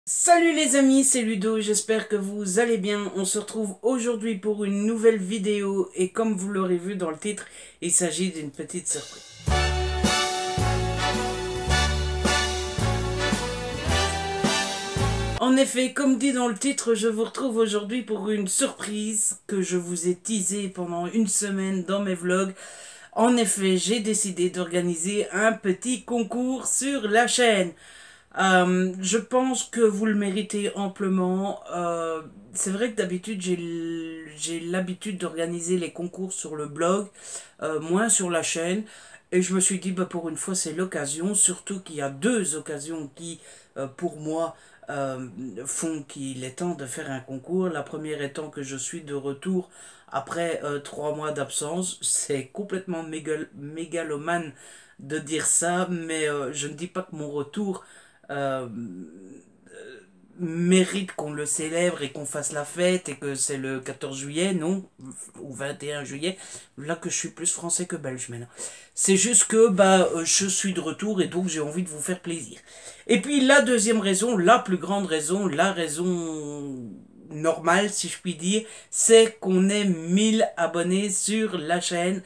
Salut les amis, c'est Ludo, j'espère que vous allez bien. On se retrouve aujourd'hui pour une nouvelle vidéo et comme vous l'aurez vu dans le titre, il s'agit d'une petite surprise. En effet, comme dit dans le titre, je vous retrouve aujourd'hui pour une surprise que je vous ai teasée pendant une semaine dans mes vlogs. En effet, j'ai décidé d'organiser un petit concours sur la chaîne. Je pense que vous le méritez amplement. C'est vrai que d'habitude, j'ai l'habitude d'organiser les concours sur le blog, moins sur la chaîne. Et je me suis dit, bah, pour une fois, c'est l'occasion. Surtout qu'il y a deux occasions qui, pour moi, euh, font qu'il est temps de faire un concours. La première étant que je suis de retour après 3 mois d'absence. C'est complètement mégalomane de dire ça, mais je ne dis pas que mon retour euh, mérite qu'on le célèbre et qu'on fasse la fête et que c'est le 14 juillet, non, ou 21 juillet, là que je suis plus français que belge maintenant. C'est juste que bah, je suis de retour et donc j'ai envie de vous faire plaisir. Et puis la deuxième raison, la plus grande raison, la raison normale si je puis dire, c'est qu'on ait 1000 abonnés sur la chaîne.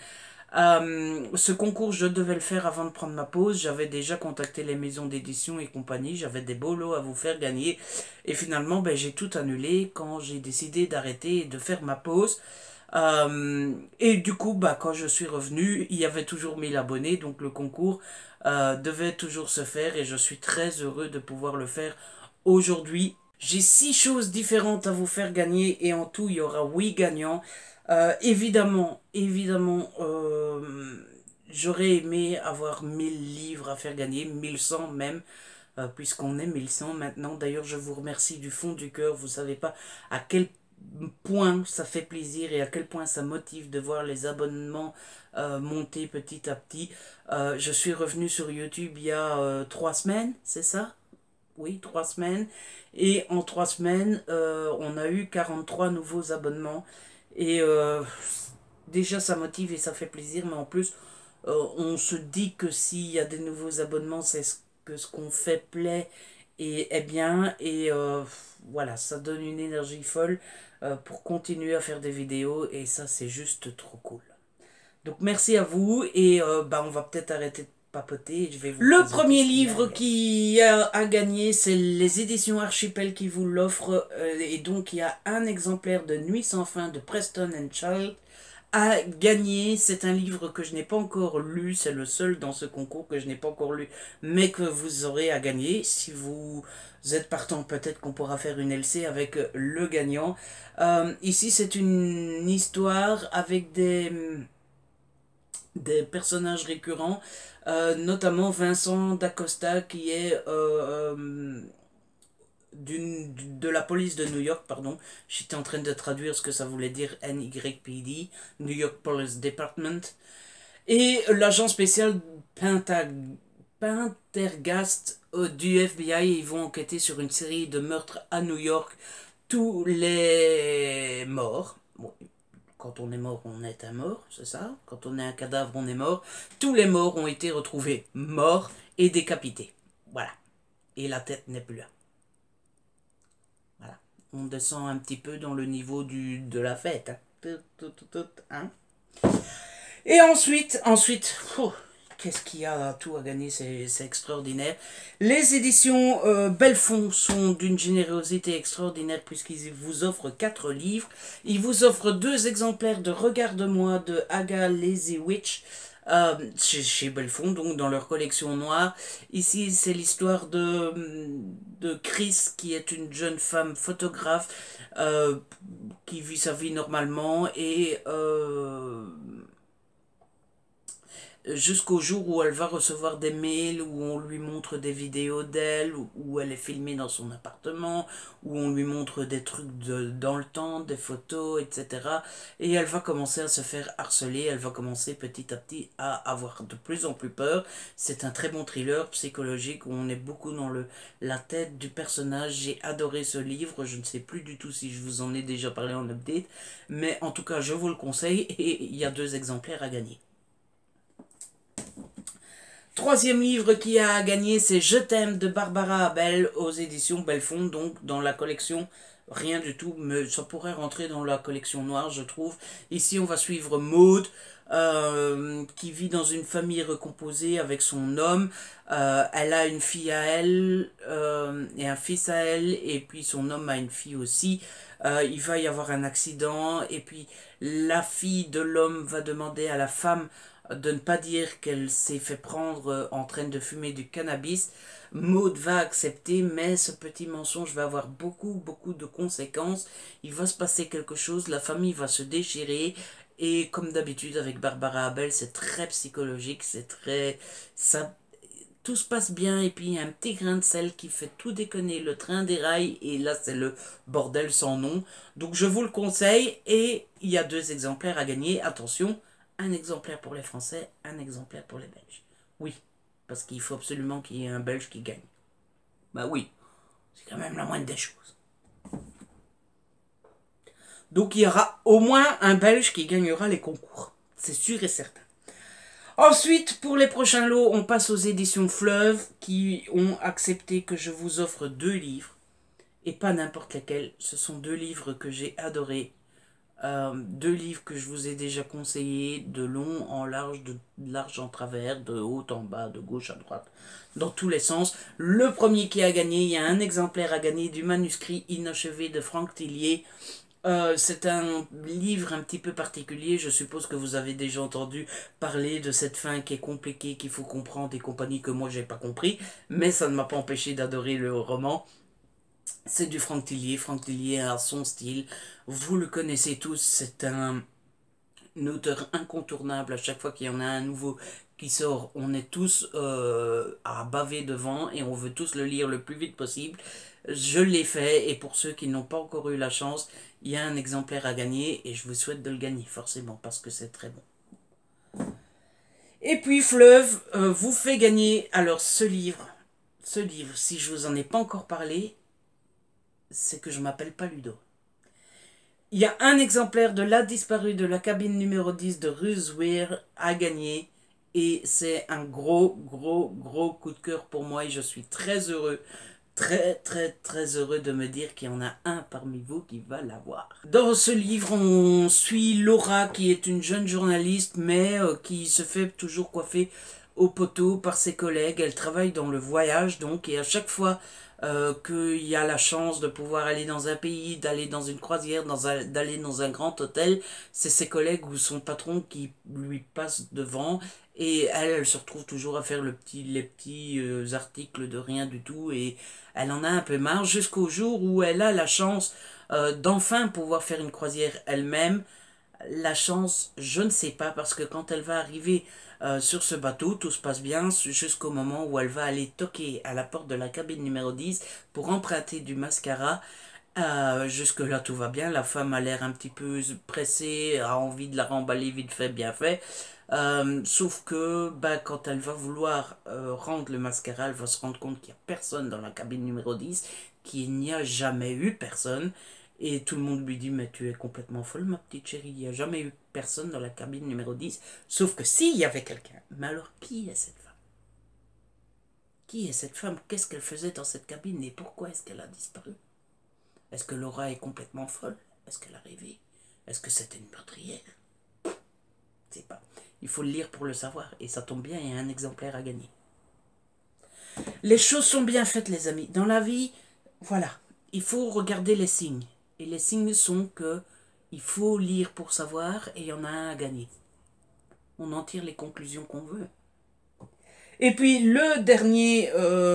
Ce concours, je devais le faire avant de prendre ma pause. J'avais déjà contacté les maisons d'édition et compagnie. J'avais des beaux lots à vous faire gagner. Et finalement, ben, j'ai tout annulé quand j'ai décidé d'arrêter et de faire ma pause. Et du coup, bah, quand je suis revenu, il y avait toujours 1000 abonnés. Donc le concours devait toujours se faire. Et je suis très heureux de pouvoir le faire aujourd'hui. J'ai 6 choses différentes à vous faire gagner et en tout il y aura 8 gagnants. Évidemment, j'aurais aimé avoir 1000 livres à faire gagner, 1100 même, puisqu'on est 1100 maintenant. D'ailleurs, je vous remercie du fond du cœur. Vous savez pas à quel point ça fait plaisir et à quel point ça motive de voir les abonnements monter petit à petit. Je suis revenu sur YouTube il y a 3 semaines, c'est ça? Oui, 3 semaines. Et en 3 semaines, on a eu 43 nouveaux abonnements. Et déjà, ça motive et ça fait plaisir. Mais en plus, on se dit que s'il y a des nouveaux abonnements, c'est que ce qu'on fait plaît et est bien. Et voilà, ça donne une énergie folle pour continuer à faire des vidéos. Et ça, c'est juste trop cool. Donc merci à vous et bah, on va peut-être arrêter de papoter et je vais vous Le premier livre qui a gagné, c'est les éditions Archipel qui vous l'offrent et donc il y a un exemplaire de Nuit sans fin de Preston and Child à gagner. C'est un livre que je n'ai pas encore lu, c'est le seul dans ce concours que je n'ai pas encore lu, mais que vous aurez à gagner. Si vous êtes partant, peut-être qu'on pourra faire une LC avec le gagnant. Ici, c'est une histoire avec des personnages récurrents, notamment Vincent d'Acosta qui est de la police de New York, pardon. J'étais en train de traduire ce que ça voulait dire NYPD, New York Police Department. Et l'agent spécial Pendergast du FBI, ils vont enquêter sur une série de meurtres à New York. Tous les morts, bon, quand on est mort, on est un mort, c'est ça? Quand on est un cadavre, on est mort. Tous les morts ont été retrouvés morts et décapités. Voilà. Et la tête n'est plus là. Voilà. On descend un petit peu dans le niveau de la fête. Hein. Et ensuite, qu'est-ce qu'il y a tout à gagner, c'est extraordinaire. Les éditions Belfond sont d'une générosité extraordinaire puisqu'ils vous offrent 4 livres. Ils vous offrent 2 exemplaires de Regarde-moi de Aga Lazy Witch. Chez Belfond, donc dans leur collection noire. Ici, c'est l'histoire de Chris, qui est une jeune femme photographe qui vit sa vie normalement et jusqu'au jour où elle va recevoir des mails où on lui montre des vidéos d'elle, où elle est filmée dans son appartement, où on lui montre des trucs dans le temps, des photos, etc. Et elle va commencer à se faire harceler, elle va commencer petit à petit à avoir de plus en plus peur. C'est un très bon thriller psychologique où on est beaucoup dans la tête du personnage. J'ai adoré ce livre, je ne sais plus du tout si je vous en ai déjà parlé en update, mais en tout cas je vous le conseille et il y a 2 exemplaires à gagner. Troisième livre qui a gagné, c'est Je t'aime de Barbara Abel aux éditions Belfond, donc dans la collection rien du tout, mais ça pourrait rentrer dans la collection noire, je trouve. Ici, on va suivre Maud, qui vit dans une famille recomposée avec son homme. Elle a une fille à elle et un fils à elle, et puis son homme a une fille aussi. Il va y avoir un accident, et puis la fille de l'homme va demander à la femme de ne pas dire qu'elle s'est fait prendre en train de fumer du cannabis. Maud va accepter, mais ce petit mensonge va avoir beaucoup de conséquences. Il va se passer quelque chose, la famille va se déchirer, et comme d'habitude avec Barbara Abel, c'est très psychologique, c'est très... ça, tout se passe bien, et puis il y a un petit grain de sel qui fait tout déconner, le train déraille, et là c'est le bordel sans nom. Donc je vous le conseille, et il y a 2 exemplaires à gagner, attention, un exemplaire pour les Français, un exemplaire pour les Belges. Oui, parce qu'il faut absolument qu'il y ait un Belge qui gagne. Bah oui, c'est quand même la moindre des choses. Donc il y aura au moins un Belge qui gagnera les concours. C'est sûr et certain. Ensuite, pour les prochains lots, on passe aux éditions Fleuve qui ont accepté que je vous offre 2 livres. Et pas n'importe lesquels. Ce sont 2 livres que j'ai adorés. 2 livres que je vous ai déjà conseillés, de long en large, de large en travers, de haut en bas, de gauche à droite, dans tous les sens. Le premier qui a gagné, il y a un exemplaire à gagner du manuscrit inachevé de Franck Tillier. C'est un livre un petit peu particulier, je suppose que vous avez déjà entendu parler de cette fin qui est compliquée, qu'il faut comprendre et compagnie, que moi j'ai pas compris, mais ça ne m'a pas empêché d'adorer le roman. C'est du Franck Tillier. Franck Tillier a son style. Vous le connaissez tous. C'est un auteur incontournable. À chaque fois qu'il y en a un nouveau qui sort, on est tous à baver devant et on veut tous le lire le plus vite possible. Je l'ai fait, et pour ceux qui n'ont pas encore eu la chance, il y a un exemplaire à gagner et je vous souhaite de le gagner forcément parce que c'est très bon. Et puis Fleuve vous fait gagner alors ce livre, si je vous en ai pas encore parlé, c'est que je m'appelle pas Ludo. Il y a un exemplaire de La disparue de la cabine numéro 10 de Ruswehr à gagner. Et c'est un gros coup de cœur pour moi. Et je suis très heureux, très heureux de me dire qu'il y en a un parmi vous qui va l'avoir. Dans ce livre, on suit Laura, qui est une jeune journaliste, mais qui se fait toujours coiffer au poteau par ses collègues. Elle travaille dans le voyage, donc, et à chaque fois qu'il y a la chance de pouvoir aller dans un pays, d'aller dans une croisière, d'aller dans un grand hôtel, c'est ses collègues ou son patron qui lui passent devant, et elle se retrouve toujours à faire les petits articles de rien du tout, et elle en a un peu marre jusqu'au jour où elle a la chance d'enfin pouvoir faire une croisière elle-même. La chance, je ne sais pas, parce que quand elle va arriver sur ce bateau, tout se passe bien jusqu'au moment où elle va aller toquer à la porte de la cabine numéro 10 pour emprunter du mascara. Jusque-là, tout va bien. La femme a l'air un petit peu pressée, a envie de la remballer vite fait, bien fait. Sauf que quand elle va vouloir rendre le mascara, elle va se rendre compte qu'il n'y a personne dans la cabine numéro 10, qu'il n'y a jamais eu personne. Et tout le monde lui dit, mais tu es complètement folle, ma petite chérie, il n'y a jamais eu personne dans la cabine numéro 10. Sauf que s'il y avait quelqu'un. Mais alors, qui est cette femme? Qui est cette femme? Qu'est-ce qu'elle faisait dans cette cabine et pourquoi est-ce qu'elle a disparu? Est-ce que Laura est complètement folle? Est-ce qu'elle a rêvé? Est-ce que c'était une meurtrière? Je sais pas. Il faut le lire pour le savoir, et ça tombe bien, il y a un exemplaire à gagner. Les choses sont bien faites, les amis. Dans la vie, voilà, il faut regarder les signes. Et les signes sont que il faut lire pour savoir, et il y en a un à gagner. On en tire les conclusions qu'on veut. Et puis le dernier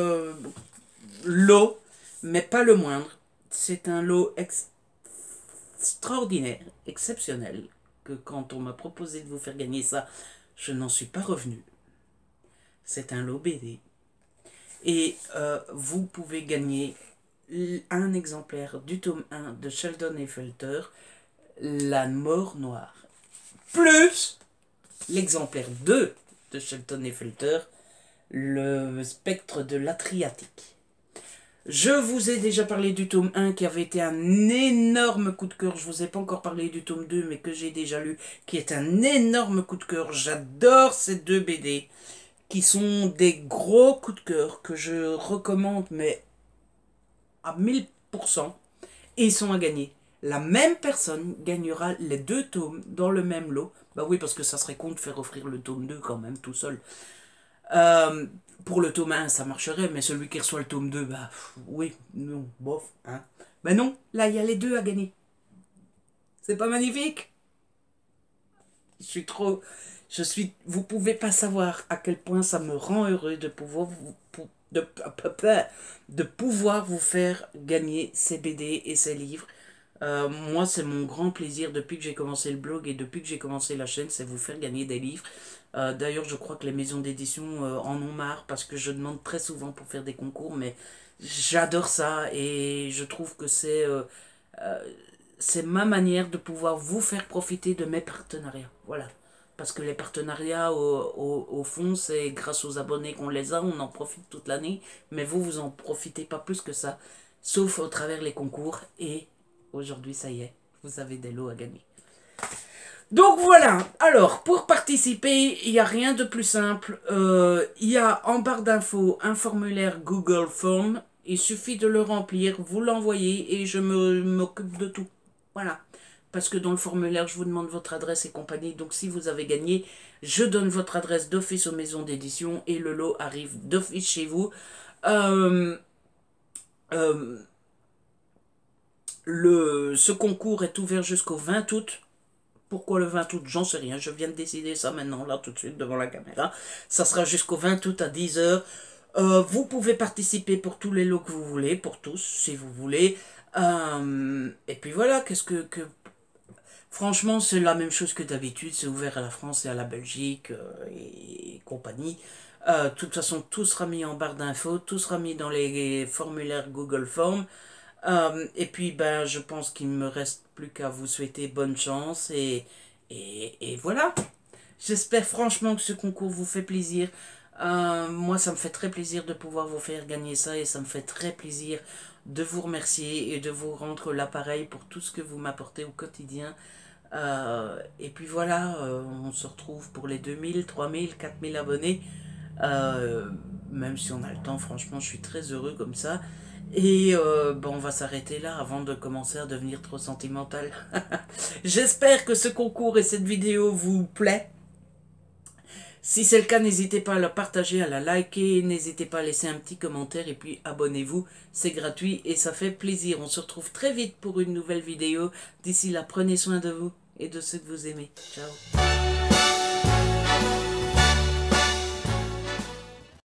lot, mais pas le moindre, c'est un lot extraordinaire, exceptionnel, que quand on m'a proposé de vous faire gagner ça, je n'en suis pas revenu. C'est un lot BD. Et vous pouvez gagner un exemplaire du tome 1 de Sheldon et Felter, La mort noire, plus l'exemplaire 2 de Sheldon et Felter, Le spectre de l'Adriatique. Je vous ai déjà parlé du tome 1 qui avait été un énorme coup de cœur. Je vous ai pas encore parlé du tome 2 mais que j'ai déjà lu, qui est un énorme coup de cœur. J'adore ces 2 BD. qui sont des gros coups de cœur que je recommande, mais à 1000%, et ils sont à gagner. La même personne gagnera les 2 tomes dans le même lot. Bah oui, parce que ça serait con de faire offrir le tome 2 quand même tout seul. Euh, pour le tome 1, ça marcherait, mais celui qui reçoit le tome 2, bah oui, non, bof. Hein. Ben non, là, il y a les 2 à gagner. C'est pas magnifique? Je suis trop... Vous pouvez pas savoir à quel point ça me rend heureux de pouvoir de pouvoir vous faire gagner ces BD et ces livres. Moi, c'est mon grand plaisir depuis que j'ai commencé le blog et depuis que j'ai commencé la chaîne, c'est vous faire gagner des livres. D'ailleurs, je crois que les maisons d'édition en ont marre parce que je demande très souvent pour faire des concours, mais j'adore ça et je trouve que c'est ma manière de pouvoir vous faire profiter de mes partenariats. Voilà. Parce que les partenariats, au fond, c'est grâce aux abonnés qu'on les a, on en profite toute l'année, mais vous en profitez pas plus que ça, sauf au travers les concours, et aujourd'hui, ça y est, vous avez des lots à gagner. Donc voilà, alors pour participer, il n'y a rien de plus simple. Il y a en barre d'infos un formulaire Google Form. Il suffit de le remplir, vous l'envoyez et je m'occupe de tout. Voilà. Parce que dans le formulaire, je vous demande votre adresse et compagnie. Donc si vous avez gagné, je donne votre adresse d'office aux maisons d'édition et le lot arrive d'office chez vous. Ce concours est ouvert jusqu'au 20 août. Pourquoi le 20 août? J'en sais rien. Je viens de décider ça maintenant, là, tout de suite, devant la caméra. Ça sera jusqu'au 20 août à 10h. Vous pouvez participer pour tous les lots que vous voulez, pour tous, si vous voulez. Et puis voilà, franchement, c'est la même chose que d'habitude. C'est ouvert à la France et à la Belgique et compagnie. De toute façon, tout sera mis en barre d'infos, tout sera mis dans les formulaires Google Forms. Et puis, ben, je pense qu'il ne me reste plus qu'à vous souhaiter bonne chance et voilà. J'espère franchement que ce concours vous fait plaisir. Moi, ça me fait très plaisir de pouvoir vous faire gagner ça et ça me fait très plaisir de vous remercier et de vous rendre l'appareil pour tout ce que vous m'apportez au quotidien. Et puis voilà, on se retrouve pour les 2000, 3000, 4000 abonnés. Même si on a le temps, franchement, je suis très heureux comme ça. Et on va s'arrêter là avant de commencer à devenir trop sentimental. J'espère que ce concours et cette vidéo vous plaît. Si c'est le cas, n'hésitez pas à la partager, à la liker, n'hésitez pas à laisser un petit commentaire et puis abonnez-vous, c'est gratuit et ça fait plaisir. On se retrouve très vite pour une nouvelle vidéo. D'ici là, prenez soin de vous et de ceux que vous aimez. Ciao.